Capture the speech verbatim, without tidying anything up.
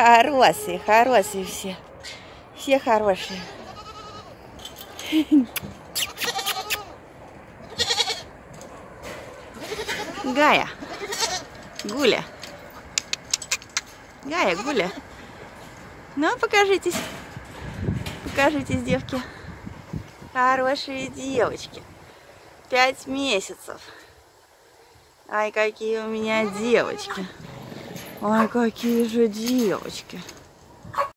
Хорошие, хорошие все. Все хорошие. Гая, Гуля. Гая, Гуля. Ну, покажитесь. Покажитесь, девки. Хорошие девочки. Пять месяцев. Ай, какие у меня девочки. Ой, какие же девочки.